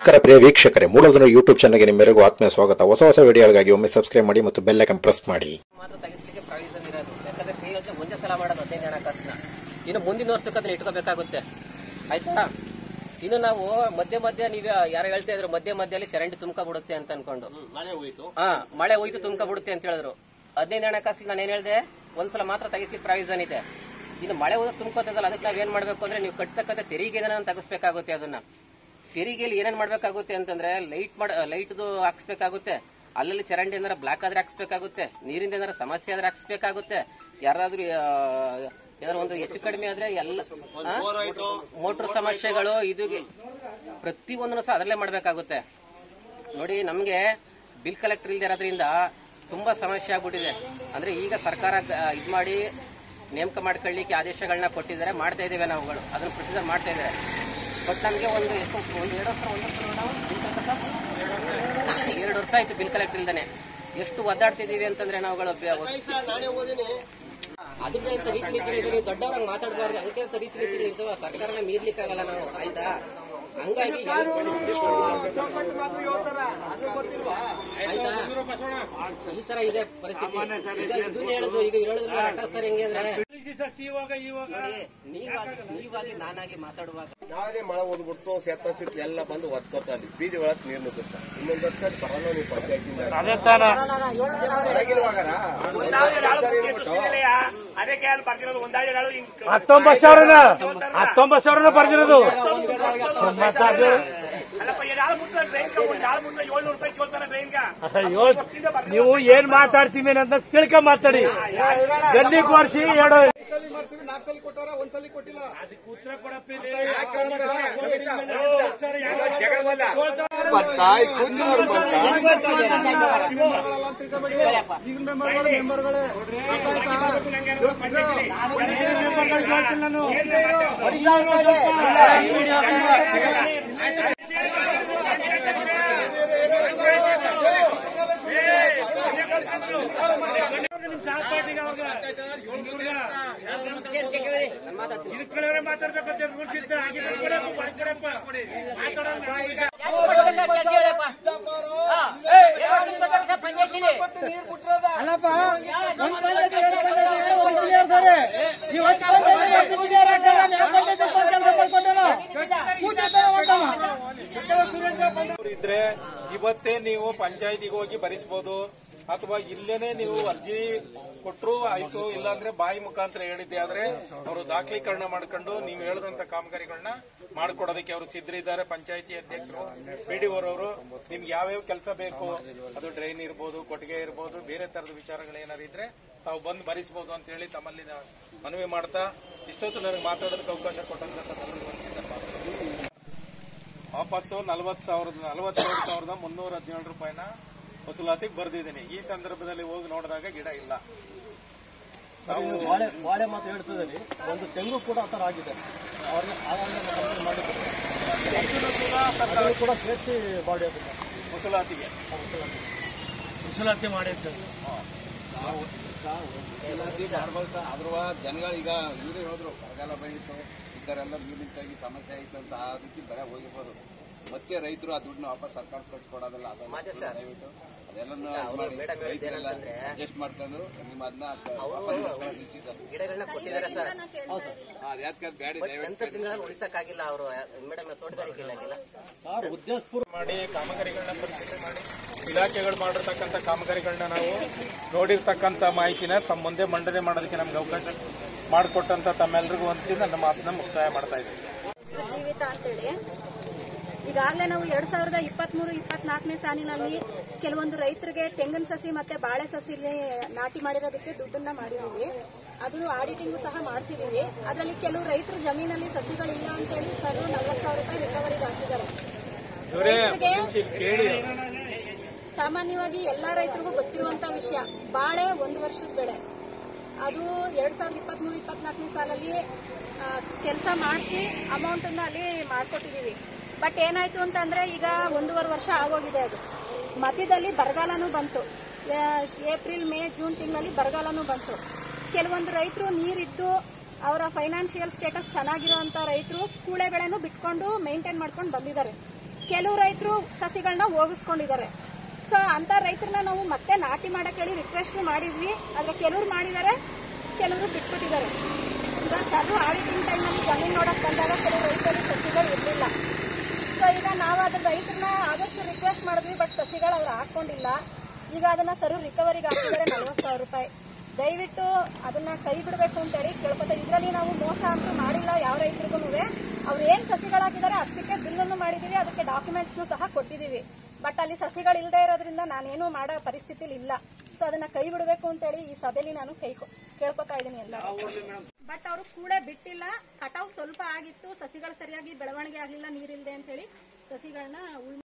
ನಮಸ್ಕಾರ ಪ್ರಿಯ ವೀಕ್ಷಕರೇ, ಮೂಲಧ್ವನಿ ಯೂಟ್ಯೂಬ್ ಚಾನಲ್ಗೆ ನಿಮ್ಮೆಲ್ಲರಿಗೂ ಆತ್ಮೀಯ ಸ್ವಾಗತ. ಹೊಸ ವಿಡಿಯೋಗಳಿಗಾಗಿ ಒಮ್ಮೆ ಸಬ್ಸ್ಕ್ರೈಬ್ ಮಾಡಿ ಮತ್ತು ಬೆಲ್ ಐಕಾನ್ ಪ್ರೆಸ್ ಮಾಡಿ. ಮಾತ್ರ ತೆಗಿಸ್ಲಿಕ್ಕೆ ಪ್ರಾವಿಷನ್ ಇರೋದು. ಯಾಕಂದ್ರೆ ಕ್ರಿಯೆ ಒಂದೇ ಸಲ ಮಾಡೋದು 15 ಹಣಕಾಸನ್ನ. ಇನ್ನು ಮುಂದಿನ ವರ್ಷಕ್ಕೆ ಅದನ್ನ ಇಟ್ಕೋಬೇಕಾಗುತ್ತೆ, ಆಯ್ತಾ? ಇನ್ನು ನಾವು ಮಧ್ಯೆ ನೀವ್ ಯಾರು ಹೇಳ್ತಾ ಇದ್ರು, ಮಧ್ಯದಲ್ಲಿ ಚರಂಡಿ ತುಂಬ್ಕೊಬಿಡುತ್ತೆ ಅಂತ ಅನ್ಕೊಂಡು. ಮಳೆ ಹೋಯ್ತು ತುಂಬ್ಕೊಬಿಡುತ್ತೆ ಅಂತ ಹೇಳಿದ್ರು. 15 ಹಣಕಾಸಲ್ಲಿ ನಾನು ಏನ್ ಹೇಳ್ದೆ, ಒಂದ್ಸಲ ಮಾತ್ರ ತೆಗಿಸ್ಲಿಕ್ಕೆ ಪ್ರಾವಿಷನ್ ಇದೆ. ಇನ್ನು ಮಳೆ ಹೋದ ತುಂಬ್ಕೋತದಲ್ಲ, ಅದಕ್ಕೆ ನಾವ್ ಏನ್ ಮಾಡ್ಬೇಕು ಅಂದ್ರೆ, ನೀವು ಕಟ್ಟತಕ್ಕಂಥ ತೆರಿಗೆನ ತೆಗಿಸ್ಬೇಕಾಗುತ್ತೆ. ಅದನ್ನ ತೆರಿಗೆಯಲ್ಲಿ ಏನೇನ್ ಮಾಡ್ಬೇಕಾಗುತ್ತೆ ಅಂತಂದ್ರೆ, ಲೈಟ್ದು ಹಾಕ್ಸ್ಬೇಕಾಗುತ್ತೆ, ಅಲ್ಲಲ್ಲಿ ಚರಂಡಿ ಏನಾರ ಬ್ಲಾಕ್ ಆದ್ರೆ ಹಾಕ್ಸ್ಬೇಕಾಗುತ್ತೆ, ನೀರಿಂದ ಏನಾರ ಸಮಸ್ಯೆ ಆದ್ರೆ ಹಾಕ್ಸ್ಬೇಕಾಗುತ್ತೆ, ಯಾರಾದ್ರೂ ಏನಾದ್ರು ಒಂದು ಹೆಚ್ಚು ಕಡಿಮೆ ಆದ್ರೆ ಎಲ್ಲ ಮೋಟರ್ ಸಮಸ್ಯೆಗಳು ಇದು ಪ್ರತಿಯೊಂದನ್ನು ಸಹ ಅದರಲ್ಲೇ ಮಾಡ್ಬೇಕಾಗುತ್ತೆ. ನೋಡಿ, ನಮ್ಗೆ ಬಿಲ್ ಕಲೆಕ್ಟರ್ ಇಲ್ದೇ ಇರೋದ್ರಿಂದ ತುಂಬಾ ಸಮಸ್ಯೆ ಆಗ್ಬಿಟ್ಟಿದೆ. ಅಂದ್ರೆ ಈಗ ಸರ್ಕಾರ ಇದ್ ಮಾಡಿ ನೇಮಕ ಮಾಡ್ಕೊಳ್ಳಿಕ್ಕೆ ಆದೇಶಗಳನ್ನ ಕೊಟ್ಟಿದ್ದಾರೆ, ಮಾಡ್ತಾ ಇದ್ದೇವೆ ನಾವುಗಳು, ಅದನ್ನ ಪ್ರೊಸೀಜರ್ ಮಾಡ್ತಾ ಇದ್ದಾರೆ. ಬಟ್ ನಮ್ಗೆ ಒಂದು 2 ವರ್ಷ ಆಯ್ತು ಬಿಲ್ ಕಲೆಕ್ಟರ್ ಇಲ್ದಾನೆ. ಎಷ್ಟು ಒದ್ದಾಡ್ತಿದೀವಿ ಅಂತಂದ್ರೆ ನಾವುಗಳು ಅದಕ್ಕೆ ಅಂತ ರೀತಿ ನೀತಿಗಳು ದೊಡ್ಡವ್ರಂಗ್ ಮಾತಾಡಬಾರ್ದು. ಅದಕ್ಕೆ ಅಂತ ರೀತಿ ನೀತಿಗಳು ಇರ್ತವ, ಸರ್ಕಾರನ ಮೀರ್ಲಿಕ್ಕಾಗಲ್ಲ ನಾವು, ಆಯ್ತಾ? ಹಂಗಾಗಿ ಆಯ್ತಾ, ಈ ತರ ಇದೆ ಪರಿಸ್ಥಿತಿ. ಇದನ್ನ ಹೇಳುದು, ಈಗ ಹೇಳಿದ್ರು ಸರ್ ಹೆಂಗೆ ಅಂದ್ರೆ, ನೀವಾಗಿ ನಾನಾಗಿ ಮಾತಾಡುವಾಗ ನಾಳೆ ಮಳೆ ಓದ್ಬಿಡ್ತು, ಸೇತ ಸಿಟ್ಟು ಎಲ್ಲ ಬಂದು ಒದ್ಕೋತಾನೆ, ಬೀದಿ ಒಳಗೆ ನೀರು ನುಗ್ಗುತ್ತಾರೆ. ಇನ್ನೊಂದು ವರ್ಷ ಬರಲ್ಲ ನೀವು ಪಂಚಾಯತಿಂದ ಅದಕ್ಕೆ 19,000 ಬರ್ದಿರೋದು. ನೀವು ಏನ್ ಮಾತಾಡ್ತೀವಿ ಅಂತ ತಿಳ್ಕೊಂಡ್ ಮಾತಾಡಿ. ಗಲ್ಲಿ ಕೊಡ್ಸಿ 2 4 ಕೊಟ್ಟಾರ, ಒಂದ್ಸಲಿ ಕೊಟ್ಟಿಲ್ಲ. ಅದಕ್ಕೆ ಉತ್ತರ ಕೊಡಪ್ಪ. ಮಾತಾಡ್ಬೇಕಂತ ರೂಲ್ಸ್ ಇದ್ದ ಹಾಗೆ ಇದ್ರೆ ಇವತ್ತೇ ನೀವು ಪಂಚಾಯತಿಗೆ ಹೋಗಿ ಭರಿಸಬಹುದು, ಅಥವಾ ಇಲ್ಲೇನೆ ನೀವು ಅರ್ಜಿ ಕೊಟ್ಟರು ಆಯ್ತು. ಇಲ್ಲಾಂದ್ರೆ ಬಾಯಿ ಮುಖಾಂತರ ಹೇಳಿದ್ದೆ ಆದ್ರೆ ಅವರು ದಾಖಲೀಕರಣ ಮಾಡ್ಕೊಂಡು ನೀವು ಹೇಳಿದಂತ ಕಾಮಗಾರಿಗಳನ್ನ ಮಾಡ್ಕೊಡೋದಕ್ಕೆ ಅವರು ಸಿದ್ಧರಿದ್ದಾರೆ. ಪಂಚಾಯತಿ ಅಧ್ಯಕ್ಷರು, PDOರವರು ನಿಮ್ಗೆ ಯಾವ್ಯಾವ ಕೆಲಸ ಬೇಕು, ಅದು ಡ್ರೈನ್ ಇರ್ಬೋದು, ಕೊಟ್ಟಿಗೆ ಇರ್ಬೋದು, ಬೇರೆ ತರದ ವಿಚಾರಗಳು ಏನಾದ್ರು ಇದ್ರೆ ತಾವು ಬಂದು ಭರಿಸಬಹುದು ಅಂತ ಹೇಳಿ ತಮ್ಮಲ್ಲಿ ಮನವಿ ಮಾಡ್ತಾ, ಇಷ್ಟೊತ್ತು ನನಗೆ ಮಾತಾಡೋದಕ್ಕೆ ಅವಕಾಶ ಕೊಟ್ಟಂತ ವಾಪಸ್ಸು 42,317 ರೂಪಾಯಿನ ವಸೂಲಾತಿಗೆ ಬರ್ದಿದ್ದೀನಿ. ಈ ಸಂದರ್ಭದಲ್ಲಿ ಹೋಗಿ ನೋಡಿದಾಗ ಗಿಡ ಇಲ್ಲ. ವಾಡೆ ಮಾತು ಹೇಳ್ತಿದ್ದೀನಿ, ಒಂದು ತೆಂಗು ಕೂಡ ಆ ಥರ ಆಗಿದೆ. ಅವ್ರಿಗೆ ಕೂಡ ಸೇರಿಸಿ ಬಾಡಿ ವಸೂಲಾತಿ ಮಾಡಿದ್ದು ಆದ್ರೂ ಜನಗಳು ಈಗ ಇವರೇ ಹೇಳಿದ್ರು, ಬರಗಾಲ ಬಂದಿತ್ತು, ಇದ್ದರೆಲ್ಲ ನೀರಿನಿಂದಾಗಿ ಸಮಸ್ಯೆ ಆಯಿತು ಅಂತ ಆ ರೀತಿ ಬರ ಹೋಗಿರ್ಬೋದು. ಮತ್ತೆ ರೈತರು ಆ ದುಡ್ಡನ್ನ ವಾಪಸ್ ಸರ್ಕಾರ ಕಟ್ಕೊಡೋದಲ್ಲ, ದಯವಿಟ್ಟು ಅದೆಲ್ಲ ಅಡ್ಜಸ್ಟ್ ಮಾಡ್ಕೊಂಡು ನಿಮ್ಮ ಅದನ್ನ ಕೊಟ್ಟಿದ್ದಾರೆ ಸರ್. ಉಳಿಸಕ್ಕಾಗಿಲ್ಲ ಅವರು ಮೇಡಮ್ ತೋಟಗಾರಿಕೆ ಸರ್ ಉದ್ದೇಶಪೂರ್ವ ಮಾಡಿ ಕಾಮಗಾರಿಗಳನ್ನ ಪರಿಶೀಲನೆ ಮಾಡಿ ಇಲಾಖೆಗಳು ಮಾಡಿರ್ತಕ್ಕಂಥ ಕಾಮಗಾರಿಗಳನ್ನ ನಾವು ನೋಡಿರ್ತಕ್ಕಂಥ ಮಾಹಿತಿನ ತಮ್ಮ ಮುಂದೆ ಮಂಡನೆ ಮಾಡೋದಕ್ಕೆ ನಮ್ಗೆ ಅವಕಾಶ ಮಾಡಿಕೊಟ್ಟಂತ ತಮ್ಮೆಲ್ಲರಿಗೂ ಒಂದ್ಸಿ ನನ್ನ ಮಾತನ್ನ ಮುಕ್ತಾಯ ಮಾಡ್ತಾ ಇದ್ದೀವಿ. ಜೀವಿತ ಅಂತೇಳಿ ಈಗಾಗಲೇ ನಾವು 2023-24ನೇ ಸಾಲಿನಲ್ಲಿ ಕೆಲವೊಂದು ರೈತರಿಗೆ ತೆಂಗಿನ ಸಸಿ ಮತ್ತೆ ಬಾಳೆ ಸಸಿ ನಾಟಿ ಮಾಡಿರೋದಕ್ಕೆ ದುಡ್ಡನ್ನ ಮಾಡಿದೀವಿ. ಅದು ಆಡಿಟಿಂಗು ಸಹ ಮಾಡಿಸಿದೀವಿ. ಅದರಲ್ಲಿ ಕೆಲವು ರೈತರ ಜಮೀನಲ್ಲಿ ಸಸಿಗಳಿಲ್ಲ ಅಂತ ಹೇಳಿ ಸರ್ 40,000 ರೂಪಾಯಿ ರಿಕವರಿಗೆ ಹಾಕಿದ್ದಾರೆ. ಸಾಮಾನ್ಯವಾಗಿ ಎಲ್ಲಾ ರೈತರಿಗೂ ಗೊತ್ತಿರುವಂತ ವಿಷಯ, ಬಾಳೆ 1 ವರ್ಷದ ಬೆಳೆ. ಅದು 2023-24ನೇ ಸಾಲಲ್ಲಿ ಕೆಲಸ ಮಾಡಿಸಿ ಅಮೌಂಟ್ ಅನ್ನ ಅಲ್ಲಿ ಮಾಡ್ಕೊಟ್ಟಿದೀವಿ. ಬಟ್ ಏನಾಯ್ತು ಅಂತಂದ್ರೆ, ಈಗ 1.5 ವರ್ಷ ಆಗೋಗಿದೆ. ಅದು ಮಧ್ಯದಲ್ಲಿ ಬರಗಾಲನೂ ಬಂತು. ಏಪ್ರಿಲ್, ಮೇ, ಜೂನ್ ತಿಂಗಳಲ್ಲಿ ಬರಗಾಲನೂ ಬಂತು. ಕೆಲವೊಂದು ರೈತರು ನೀರಿದ್ದು ಅವರ ಫೈನಾನ್ಷಿಯಲ್ ಸ್ಟೇಟಸ್ ಚೆನ್ನಾಗಿರುವಂತ ರೈತರು ಕೂಳೆ ಬೆಳೆನೂ ಬಿಟ್ಕೊಂಡು ಮೇಂಟೈನ್ ಮಾಡ್ಕೊಂಡು ಬಂದಿದ್ದಾರೆ. ಕೆಲವು ರೈತರು ಸಸಿಗಳನ್ನ ಹೋಗಿಸ್ಕೊಂಡಿದ್ದಾರೆ. ಸೊ ಅಂತ ರೈತರನ್ನ ನಾವು ಮತ್ತೆ ನಾಟಿ ಮಾಡಕ್ ಹೇಳಿ ರಿಕ್ವೆಸ್ಟ್ ಮಾಡಿದ್ವಿ. ಆದ್ರೆ ಕೆಲವ್ರು ಮಾಡಿದ್ದಾರೆ, ಕೆಲವರು ಬಿಟ್ಬಿಟ್ಟಿದ್ದಾರೆ. ಈಗ ಸರ್ವ್ ಆಡಿಟಿಂಗ್ ಟೈಮಲ್ಲಿ ಜಮೀನು ನೋಡಕ್ ಬಂದಾಗ ಕೆಲವು ರೈತರಿಗೆ ಸಸಿಗಳು ಇರಲಿಲ್ಲ. ಸೊ ಈಗ ನಾವು ಅದ್ರ ರೈತರನ್ನ ಆದಷ್ಟು ರಿಕ್ವೆಸ್ಟ್ ಮಾಡಿದ್ವಿ, ಬಟ್ ಸಸಿಗಳು ಅವ್ರು ಹಾಕೊಂಡಿಲ್ಲ. ಈಗ ಅದನ್ನ ಸರ್ವ್ ರಿಕವರಿಗೆ ಹಾಕಿದ್ದಾರೆ 40,000 ರೂಪಾಯಿ. ದಯವಿಟ್ಟು ಅದನ್ನ ಕೈ ಬಿಡಬೇಕು ಅಂತ ಹೇಳಿ ಕೇಳ್ಕೊತಾರೆ. ಇದರಲ್ಲಿ ನಾವು ಮೋಸ ಅಂತೂ ಮಾಡಿಲ್ಲ ಯಾವ ರೈತರಿಗೂ. ಅವ್ರು ಏನ್ ಸಸಿಗಳಾಕಿದ್ದಾರೆ ಅಷ್ಟಕ್ಕೆ ಬಿಲ್ಲನ್ನು ಮಾಡಿದೀವಿ, ಅದಕ್ಕೆ ಡಾಕ್ಯುಮೆಂಟ್ಸ್ನು ಸಹ ಕೊಟ್ಟಿದೀವಿ. ಬಟ್ ಅಲ್ಲಿ ಸಸಿಗಳು ಇಲ್ಲದೆ ಇರೋದ್ರಿಂದ ನಾನೇನು ಮಾಡೋ ಪರಿಸ್ಥಿತಿಲಿ ಇಲ್ಲ. ಸೊ ಅದನ್ನ ಕೈ ಬಿಡಬೇಕು ಅಂತ ಹೇಳಿ ಈ ಸಭೆಯಲ್ಲಿ ನಾನು ಕೇಳ್ಕೊತಾ ಇದ್ದೀನಿ ಎಲ್ಲ. ಬಟ್ ಅವರು ಕೂಡ ಬಿಟ್ಟಿಲ್ಲ. ಕಟಾವ್ ಸ್ವಲ್ಪ ಆಗಿತ್ತು, ಸಸಿಗಳು ಸರಿಯಾಗಿ ಬೆಳವಣಿಗೆ ಆಗ್ಲಿಲ್ಲ ನೀರಿಲ್ಲದೆ ಅಂತ ಹೇಳಿ ಸಸಿಗಳನ್ನ